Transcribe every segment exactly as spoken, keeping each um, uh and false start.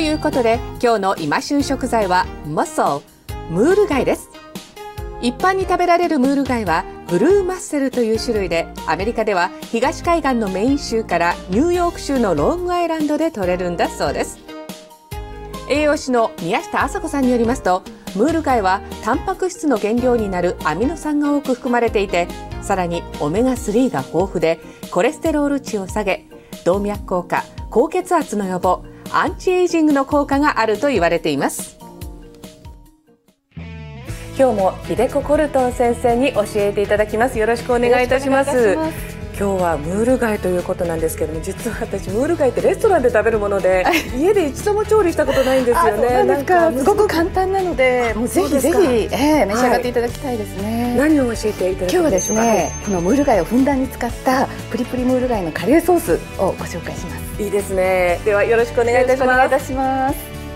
いうことで今日の今旬食材はマッソル、ムール貝です。一般に食べられるムール貝はブルーマッセルという種類で、アメリカでは東海岸のメイン州からニューヨーク州のロングアイランドで取れるんだそうです。栄養士の宮下麻子さんによりますと、ムール貝はタンパク質の原料になるアミノ酸が多く含まれていて、さらにオメガスリーが豊富でコレステロール値を下げ、動脈硬化、高血圧の予防、アンチエイジングの効果があると言われています。今日も秀子コルトン先生に教えていただきます。よろしくお願いいたします。今日はムール貝ということなんですけども、実は私ムール貝ってレストランで食べるもので家で一度も調理したことないんですよね。 なんかすごく簡単なので、もうぜひぜひ、えー、召し上がっていただきたいですね。 何を教えていただけるんでしょうか。 今日はですね、このムール貝をふんだんに使ったプリプリムール貝のカレーソースをご紹介します。 いいですね。ではよろしくお願いいたします。 します。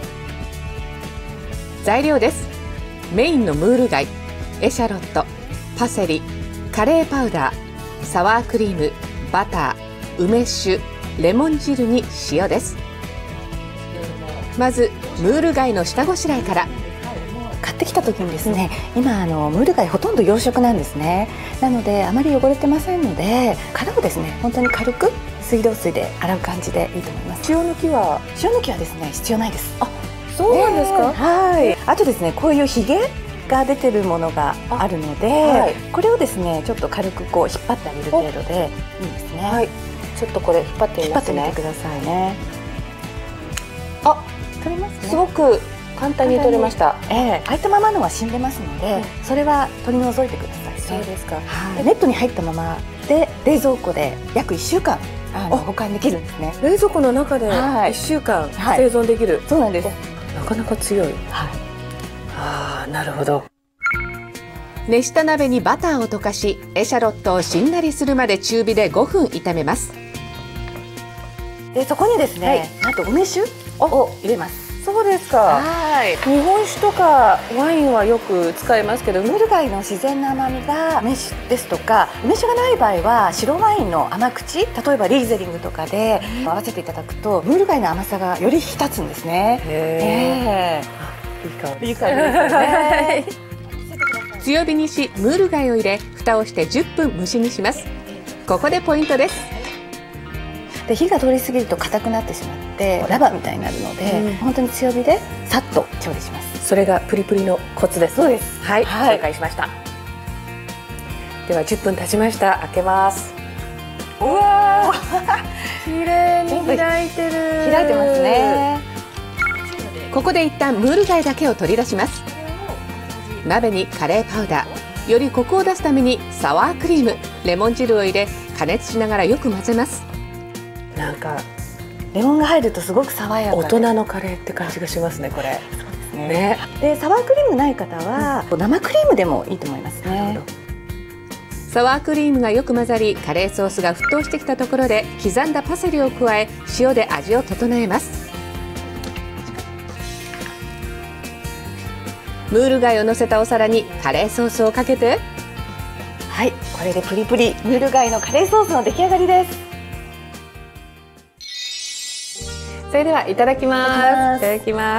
材料です。メインのムール貝、エシャロット、パセリ、カレーパウダー、サワークリーム、バター、梅酒、レモン汁に塩です。まずムール貝の下ごしらえから。 買ってきた時にですね、うん、今あのムール貝ほとんど養殖なんですね。なのであまり汚れてませんので、殻をですね本当に軽く水道水で洗う感じでいいと思います。 塩抜きは塩抜きはですね必要ないです。 あ、そうなんですか。 えー、はい。あとですね、こういうひげが出てるものがあるので、はい、これをですねちょっと軽くこう引っ張ってあげる程度でいいですね。 はい、ちょっとこれ引っ張ってみますね。 引っ張ってみてくださいね。 あ、 取れますね。 すごく簡単に取れました。 ええー、開いたままのは死んでますので、うん、それは取り除いてくださいね。 そうですか。 はい、ネットに入ったままで冷蔵庫で約いっしゅうかんあの保管できるんですね。 冷蔵庫の中でいっしゅうかん生存できる。 はい、そうなんです。 なかなか強い。 はい。 ああ、なるほど。熱した鍋にバターを溶かし、エシャロットをしんなりするまで中火でごふん炒めます。 でそこにですね、はい、なんと梅酒を入れます。 そうですか。 はい。 日本酒とかワインはよく使いますけど、 ムール貝の自然な甘みが梅酒ですとか、梅酒がない場合は白ワインの甘口、例えばリーゼリングとかで合わせていただくとムール貝の甘さがより引き立つんですね。 へー。いい香り。 いい香りですよね。 強火にしムール貝を入れ、蓋をしてじゅっぷん蒸し煮します。ここでポイントです。 で火が通り過ぎると硬くなってしまってラバーみたいになるので、うん、本当に強火でさっと調理します。 それがプリプリのコツです。 そうです。 はい、はい、了解しました。ではじゅっぷん経ちました。開けます。うわー、綺麗に開いてる。 開いてますね。 ここで一旦ムール貝だけを取り出します。鍋にカレーパウダー、よりコクを出すためにサワークリーム、レモン汁を入れ加熱しながらよく混ぜます。なんかレモンが入るとすごく爽やかで大人のカレーって感じがしますね、これ。 そうですね。ね。でサワークリームない方は、うん、生クリームでもいいと思いますね。 サワークリームがよく混ざり、カレーソースが沸騰してきたところで刻んだパセリを加え、塩で味を整えます。ムール貝を乗せたお皿にカレーソースをかけて、 はい、これでプリプリムール貝のカレーソースの出来上がりです。 それではいただきます。いただきます。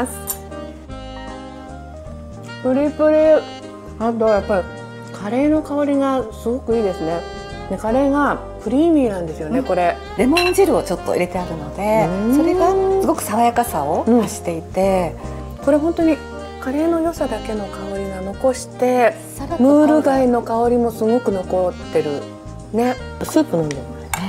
プリプリ。あとやっぱりカレーの香りがすごくいいですね。でカレーがクリーミーなんですよね、うん、これ。 レモン汁をちょっと入れてあるので、それがすごく爽やかさを増していて、 うん、これ本当にカレーの良さだけの香りが残して、ムール貝の香りもすごく残ってるね。スープ飲んでる。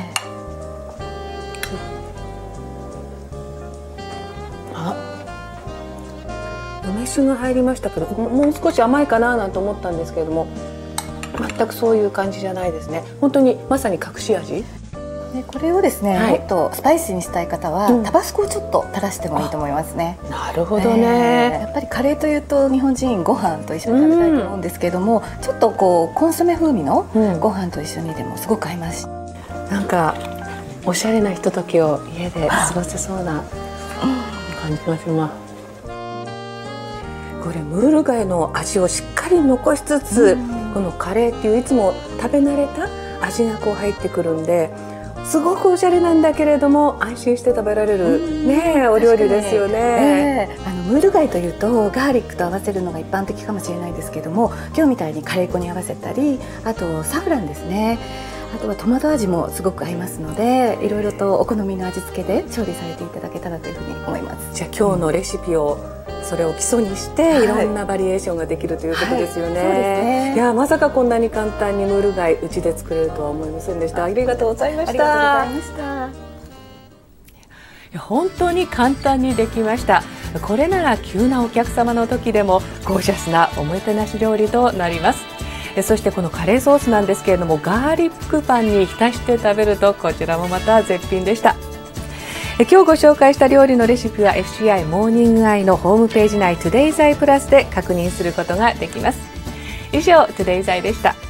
梅酒が入りましたけど、もう少し甘いかななんて思ったんですけれども、全くそういう感じじゃないですね。本当にまさに隠し味。 でこれをですね、はい、もっとスパイシーにしたい方は、うん、タバスコをちょっと垂らしてもいいと思いますね。 なるほどね、 えー、やっぱりカレーというと日本人ご飯と一緒に食べたいと思うんですけども、うん、ちょっとこうコンソメ風味のご飯と一緒にでもすごく合います、 うん、なんかおしゃれなひとときを家で過ごせそうな感じがします。これムール貝の味をしっかり残しつつ、うん、このカレーっていういつも食べ慣れた味がこう入ってくるんで、 すごくおしゃれなんだけれども安心して食べられる、ね、お料理ですよね。 えー、あのムール貝というとガーリックと合わせるのが一般的かもしれないですけども、今日みたいにカレー粉に合わせたり、あとサフランですね、あとはトマト味もすごく合いますので、いろいろとお好みの味付けで調理されていただけたらというふうに思います。 じゃあ今日のレシピをそれを基礎にして、はい、いろんなバリエーションができるということですよね。はい、そうですね。いやまさかこんなに簡単にムール貝うちで作れるとは思いませんでした。ありがとうございました。ありがとうございました。いや本当に簡単にできました。これなら急なお客様の時でもゴージャスなおもてなし料理となります。そしてこのカレーソースなんですけれども、ガーリックパンに浸して食べるとこちらもまた絶品でした。今日ご紹介した料理のレシピは エフシーアイ モーニングアイのホームページ内 トゥデイズアイプラスで確認することができます。以上 トゥデイズアイ でした。